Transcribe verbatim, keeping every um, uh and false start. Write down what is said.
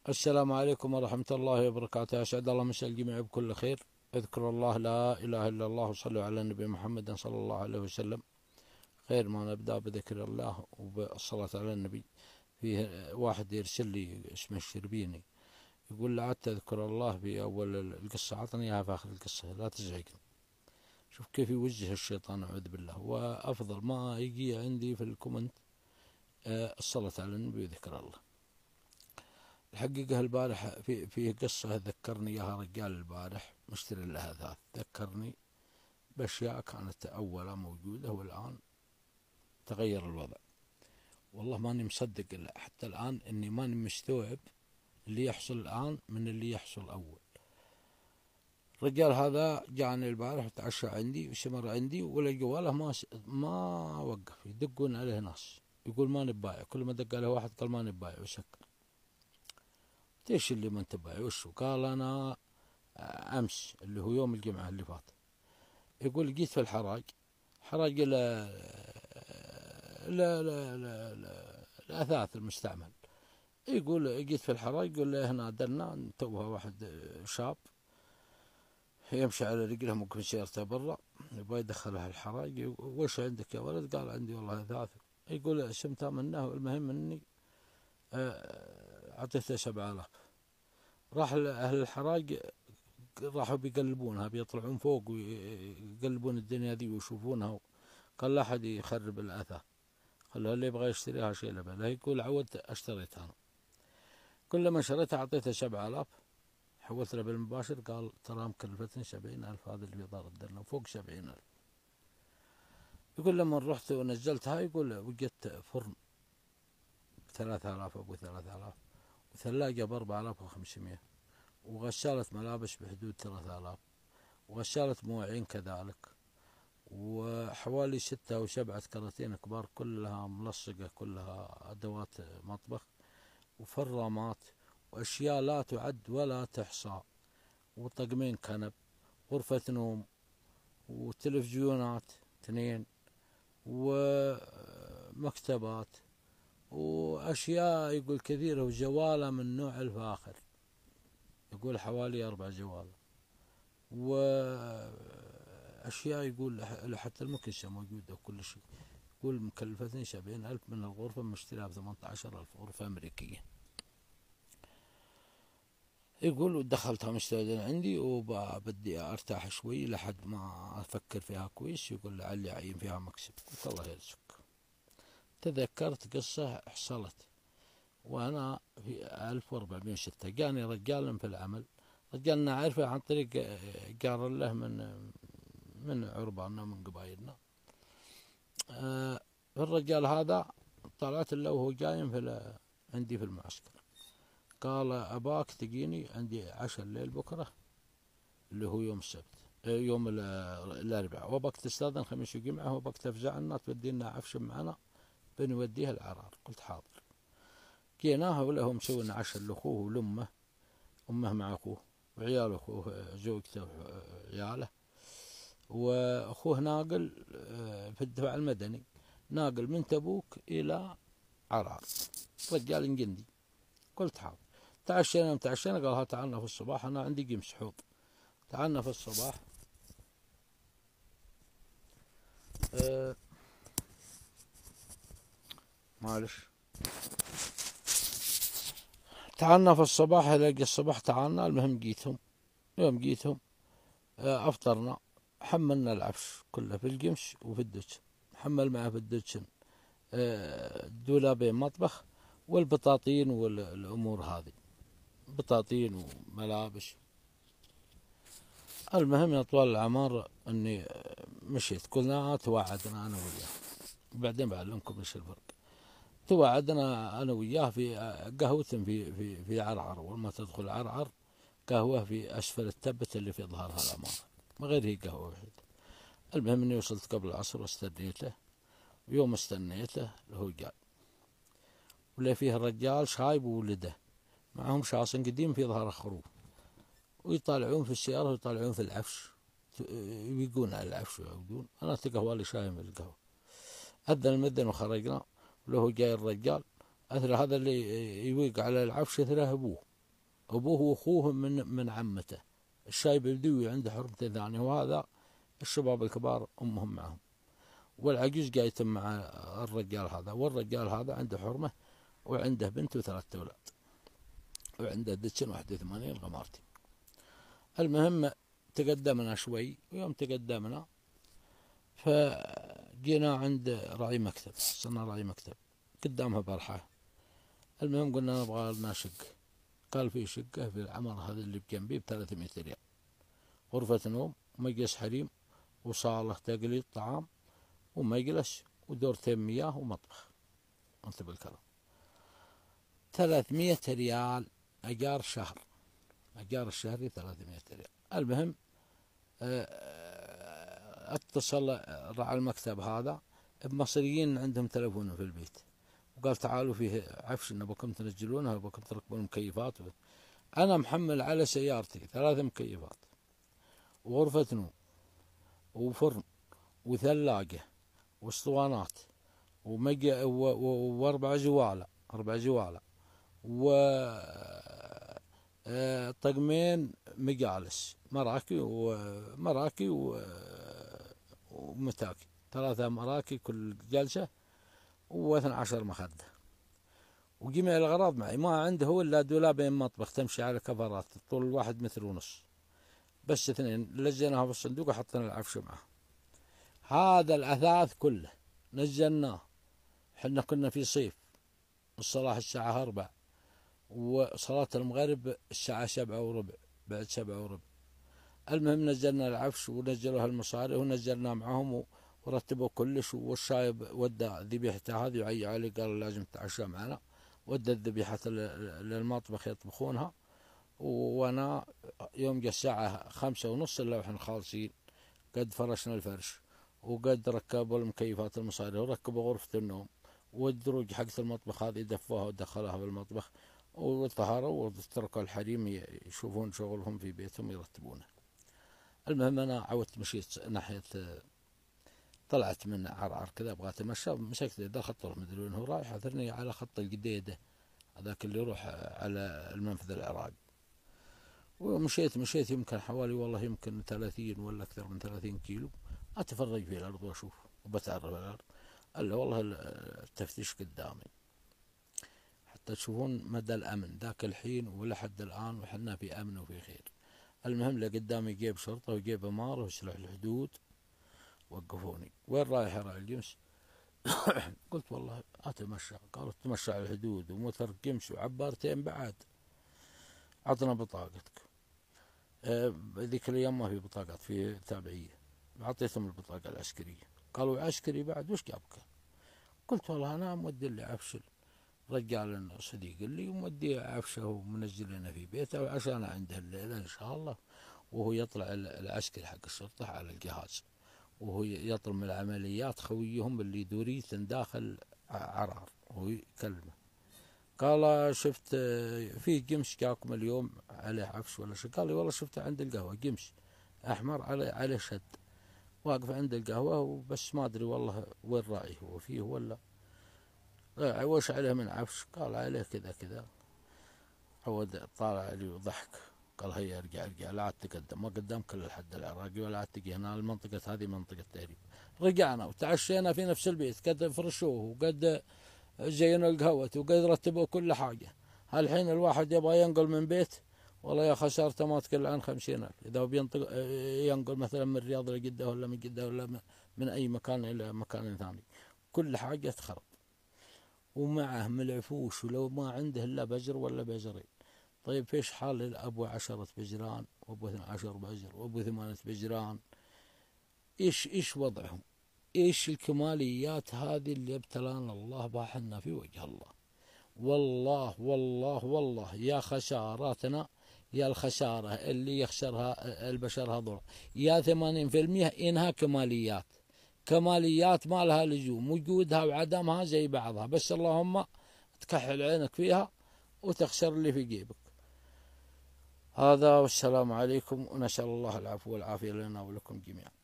السلام عليكم ورحمة الله وبركاته. أسعد الله مساء الجميع بكل خير. اذكروا الله، لا إله إلا الله، وصلوا على النبي محمد صلى الله عليه وسلم. خير ما نبدأ بذكر الله وبالصلاة على النبي. فيه واحد يرسل لي اسمه الشربيني، يقول لا عاد تذكر الله في أول القصة، عطني إياها في آخر القصة لا تزعجني. شوف كيف يوجه الشيطان، أعوذ بالله. وأفضل ما يجي عندي في الكومنت الصلاة على النبي وذكر الله. الحقيقة البارح في في قصة ذكرني إياها رجال البارح مشتري لها ذات، ذكرني بأشياء كانت أولا موجودة والآن تغير الوضع. والله ماني مصدق إلا حتى الآن إني ماني مستوعب اللي يحصل الآن من اللي يحصل أول. الرجال هذا جاني البارح وتعشى عندي وسمر عندي، ولا جواله ما ما وقف، يدقون عليه ناس يقول ما نبايع، كل ما دق عليه واحد قال ما نبايع وسكر. ايش اللي ما انتبه وشو؟ قال انا امس اللي هو يوم الجمعه اللي فات، يقول جيت في الحراج، حراج لا لا لا لا الاثاث المستعمل. يقول جيت في الحراج، يقول له هنا درنا توها واحد شاب يمشي على رجله ممكن سيارته برا، يبغى يدخلها الحراج. وش عندك يا ولد؟ قال عندي والله اثاث. يقول سمتها منه، المهم اني اعطيته سبعة آلاف. راح أهل الحراج راحوا بيقلبونها، بيطلعون فوق ويقلبون الدنيا ذي ويشوفونها. قال لا أحد يخرب الأثاث، قال اللي يبغى يشتريها شيء له بلا. يقول عودت اشتريتها أنا، كل ما شريتها أعطيته سبعة آلاف، حولت له بالمباشر قال ترى مكلفتني سبعين ألف، هذا اللي في دار الدرنا فوق سبعين ألف. يقول لما رحت ونزلتها، يقول وجدت فرن بثلاثة آلاف، أبو ثلاثة آلاف، وثلاجة بأربعة آلاف وخمسمائة، وغسالة ملابس بحدود ثلاثة آلاف، وغسالة مواعين كذلك، وحوالي ستة أو سبعة كراتين كبار كلها ملصقة، كلها أدوات مطبخ وفرامات وأشياء لا تعد ولا تحصى، وطقمين كنب، غرفة نوم، وتلفزيونات اثنين، ومكتبات، وأشياء يقول كثيرة، وجوالة من نوع الفاخر، يقول حوالي أربع جوال، وأشياء يقول حتى المكنسة موجودة وكل شيء. يقول مكلفتني سبعين ألف من الغرفة، مشتريها بثمانية عشر ألف، غرفة أمريكية. يقول دخلتها مستودع عندي وبدي أرتاح شوي لحد ما أفكر فيها كويس، يقول لعلي أعين فيها مكسب. قلت الله يرزقك. تذكرت قصة حصلت وأنا في ألف وأربعمائة وستة، جاني رجال في العمل، رجالنا عارفه عن طريق جار له من من عرباننا من قبايلنا. آه الرجال هذا طلعت له وهو جاي في عندي في المعسكر، قال أباك تجيني عندي عشاء الليل بكرة اللي هو يوم السبت، يوم الأربعاء، وبك تستاذن خميس وجمعة، وبك تفزع لنا تودي لنا عفش معنا بنوديها العرار. قلت حاضر. جيناها ولا هو مسوي لنا عشاء لأخوه ولأمه، أمه مع أخوه وعيال أخوه، زوجته وعياله، وأخوه ناقل في الدفاع المدني، ناقل من تبوك إلى عرعر، رجال جندي. قلت حاضر. تعشينا تعشينا، قال ها تعالنا في الصباح، أنا عندي قمص حوض، تعالنا في الصباح. أه معلش، تعالنا في الصباح، الاقي الصباح تعالنا. المهم جيتهم، يوم جيتهم أه افطرنا، حملنا العفش كله في القمش وفي الدش، حمل معه في الدش أه دولابين مطبخ والبطاطين والامور هذه، بطاطين وملابس. المهم يا طوال العمر اني مشيت، كلنا توعدنا انا وياه، وبعدين بعلمكم ايش الفرق. توعدنا انا وياه في قهوة في في في عرعر، ولما تدخل عرعر قهوة في اسفل التبة اللي في ظهرها الامام، ما غير هي قهوة وحيدة. المهم اني وصلت قبل العصر واستنيته، ويوم استنيته هو جاي، ولا فيه الرجال شايب وولده معهم شاص قديم في ظهر خروف، ويطالعون في السيارة ويطالعون في العفش، يبيقون على العفش ويعودون. انا تقهوى لي شاي من القهوة. أذن المذن وخرجنا، وله جاي الرجال أثر هذا اللي يويق على العفش، أثره أبوه أبوه وأخوه من من عمته. الشايب البدوي عنده حرمتين ثانية، وهذا الشباب الكبار أمهم معهم، والعجوز قاعد يتم مع الرجال هذا، والرجال هذا عنده حرمة وعنده بنت وثلاثة أولاد، وعنده دتشن واحد وثمانين غمارتي. المهم تقدمنا شوي، ويوم تقدمنا فجينا عند راعي مكتب، صرنا راعي مكتب قدامها برحة. المهم قلنا نبغى لنا شقة، قال في شقة في العمارة هذه اللي بجنبي بثلاثمية ريال، غرفة نوم ومجلس حريم وصالة تقليد طعام ومجلس ودورتين مياه ومطبخ. انت بالكلام ثلاثمية ريال اجار شهر، اجار الشهري ثلاثمية ريال. المهم اتصل راعي المكتب هذا بمصريين عندهم تلفون في البيت، وقال تعالوا فيه عفش نبغاكم تنزلونها وبكم تركبون مكيفات. انا محمل على سيارتي ثلاث مكيفات وغرفة نوم وفرن وثلاجة واسطوانات ومج... و... و... واربع زوالة اربع زوالة وطقمين مجالس مراكي ومراكي و... ومتاكي، ثلاثة مراكي كل جلسة واثنى عشر مخدة، وجميع الأغراض معي. ما عنده هو إلا دولابين مطبخ تمشي على كفرات، طول الواحد متر ونص، بس اثنين لزيناها في الصندوق وحطينا العفش معه. هذا الأثاث كله نزلناه، حنا كنا في صيف، الصلاة الساعة أربع وصلاة المغرب الساعة سبعة وربع، بعد سبعة وربع. المهم نزلنا العفش ونزلوها المصاري ونزلنا معهم ورتبوا كلش، والشايب ودى ذبيحته هذه وعي علي قال لازم تتعشى معنا، ودى الذبيحة للمطبخ يطبخونها. وانا يوم جاء الساعة خمسة ونص الا واحنا خالصين قد فرشنا الفرش، وقد ركبوا المكيفات المصاري وركبوا غرفة النوم والدروج حقت المطبخ هذه دفوها ودخلوها بالمطبخ وطهروا وتركوا الحريم يشوفون شغلهم في بيتهم يرتبونه. المهم انا عودت مشيت ناحية، طلعت من عرعر كذا ابغى اتمشى، مسكت ذا خط مدري وين هو رايح، اثرني على خط القديده هذاك اللي يروح على المنفذ العراقي. ومشيت مشيت يمكن حوالي والله يمكن ثلاثين ولا اكثر من ثلاثين كيلو، اتفرج في الارض واشوف وبتعرف على الارض. الا والله التفتيش قدامي حتى تشوفون مدى الامن ذاك الحين ولحد الان، وحنا في امن وفي خير. المهم لقدامي جيب شرطه وجيب اماره وسلاح الحدود، وقفوني وين رايح يا راعي الجمس؟ قلت والله اتمشى. قالوا تمشى على الحدود وموتر جمس وعبارتين بعد، عطنا بطاقتك. أه ذيك الايام ما في بطاقات، في تابعيه، اعطيتهم البطاقه العسكريه. قالوا عسكري بعد وش جابك؟ قلت والله انا مودي لي عفش رجال صديق لي ومودي عفشه ومنزلنا في بيته وعشان عنده الليله ان شاء الله، وهو يطلع العسكري حق الشرطه على الجهاز، وهو يطلب من العمليات خويهم اللي دوريت داخل عرعر، وهو يكلمه. قال شفت في قمش جاكم اليوم عليه عفش ولا شيء؟ قال لي والله شفته عند القهوة قمش أحمر عليه عليه شد، واقف عند القهوة وبس ما أدري والله وين راعيه هو فيه ولا وش عليه من عفش. قال عليه كذا كذا. عود طالع لي وضحك، قال هيا ارجع ارجع لا عاد تقدم، ما قدامك الا الحد العراقي ولا عاد تجي هنا، المنطقة هذه منطقة تهريب. رجعنا وتعشينا في نفس البيت، قد فرشوه وقد زينوا القهوة وقد رتبوا كل حاجة. الحين الواحد يبغى ينقل من بيت والله يا خسارته ما تقل عن خمسين ألف، إذا بينطق ينقل مثلا من الرياض لجدة ولا من جدة ولا من أي مكان إلى مكان ثاني، كل حاجة تخرب. ومعه ملعفوش ولو ما عنده إلا بجر ولا بجرين. طيب فيش حال أبو عشرة بجران وأبو اثنى عشر بجر وأبو ثمانية بجران؟ إيش إيش وضعهم؟ إيش الكماليات هذه اللي ابتلانا الله باحنا في وجه الله؟ والله والله والله يا خساراتنا، يا الخسارة اللي يخسرها البشر هذول، يا ثمانين في المئة إنها كماليات، كماليات ما لها لزوم، وجودها وعدمها زي بعضها، بس اللهم تكحل عينك فيها وتخسر اللي في جيبك. هذا والسلام عليكم، ونسأل الله العفو والعافية لنا ولكم جميعا.